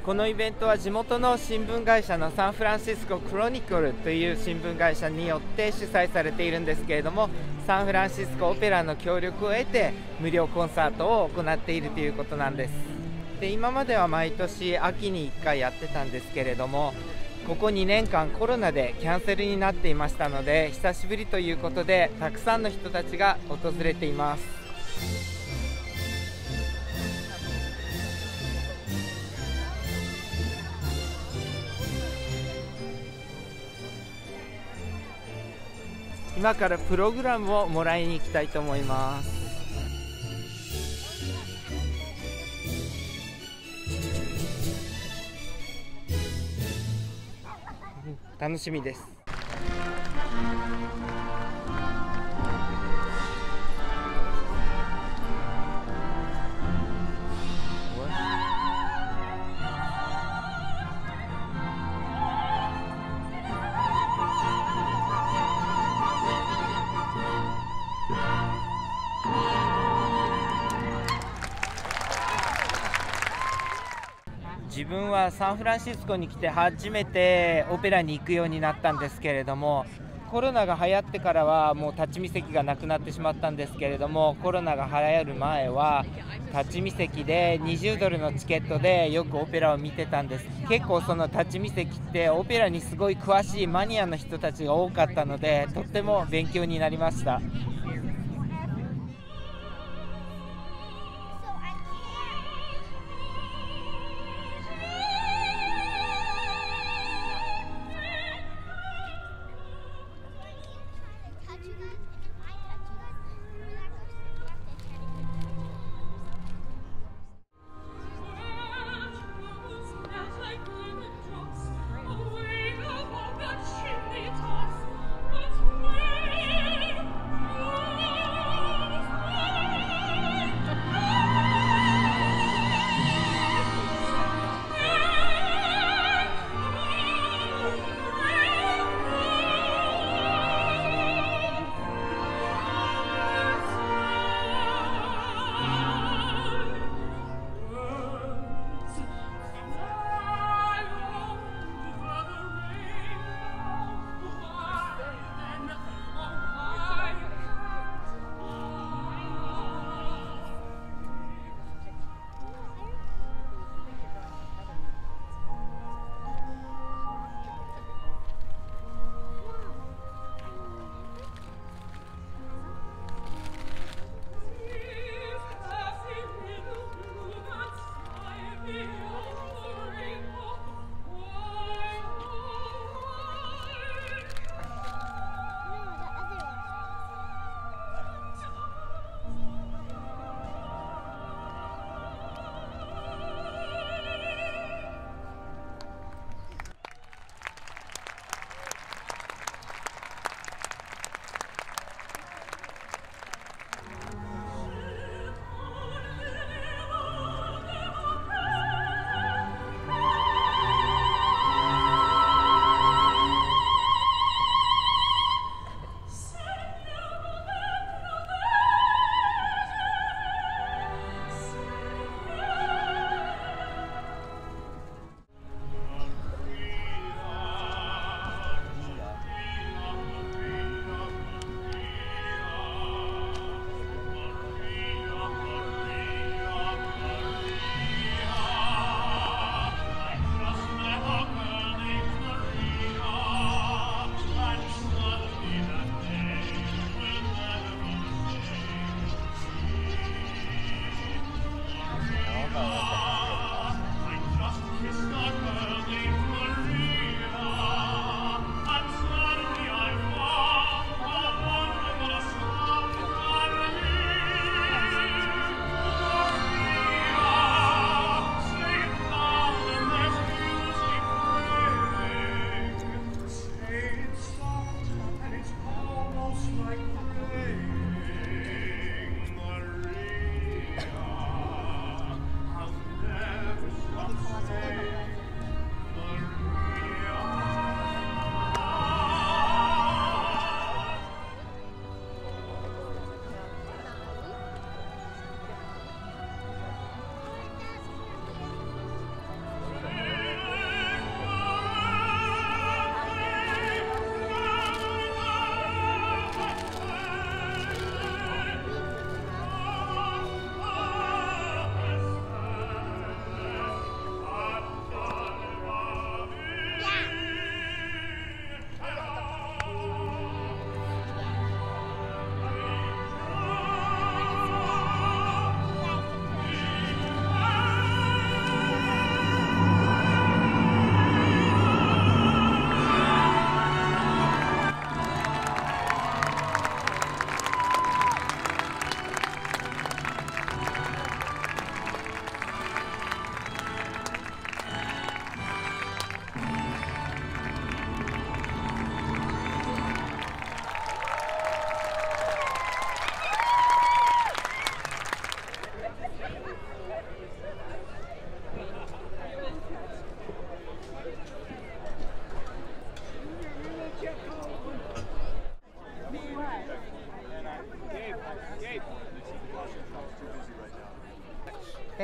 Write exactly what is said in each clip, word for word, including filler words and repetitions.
このイベントは地元の新聞会社のサンフランシスコクロニクルという新聞会社によって主催されているんですけれども、サンフランシスコオペラの協力を得て無料コンサートを行っているということなんです。で、今までは毎年秋にいっかいやってたんですけれども、ここにねんかんコロナでキャンセルになっていましたので、久しぶりということでたくさんの人たちが訪れています。今からプログラムをもらいに行きたいと思います。楽しみです。自分はサンフランシスコに来て初めてオペラに行くようになったんですけれども、コロナが流行ってからはもう立ち見席がなくなってしまったんですけれども、コロナが流行る前は立ち見席でにじゅうドルのチケットでよくオペラを見てたんです。結構その立ち見席ってオペラにすごい詳しいマニアの人たちが多かったので、とっても勉強になりました。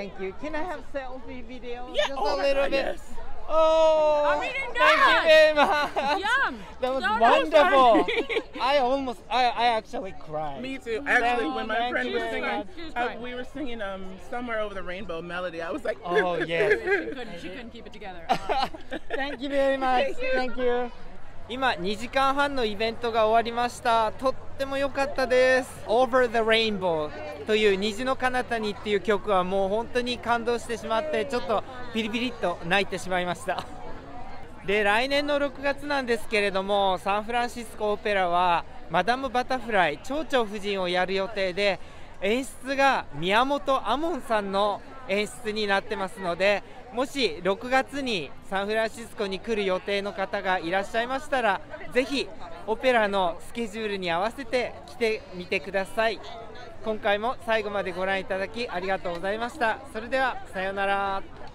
thank you. Can I have selfie video? Yeah, Just oh a my little God, bit. yes. Oh, Oh, we didn't know thank that. you very much. Yum. That was No, no, wonderful. sorry. I almost, I, I actually cried. Me too. Actually, No, when my thank friend you was very singing, much. She was uh, fine. we were singing um "Somewhere Over the Rainbow" melody. I was like, Oh, yes. She couldn't, she couldn't keep it together. Thank you very much. Thank you. 今にじかんはんのイベントが終わりました。とっても良かったです。Over the Rainbow という虹の彼方にっていう曲はもう本当に感動してしまってちょっとピリピリっと泣いてしまいました。で来年のろくがつなんですけれどもサンフランシスコオペラはマダムバタフライ蝶々夫人をやる予定で演出が宮本亞門さんの演出になってますのでもしろくがつにサンフランシスコに来る予定の方がいらっしゃいましたらぜひオペラのスケジュールに合わせて来てみてください。今回も最後までご覧いただきありがとうございました。それではさようなら。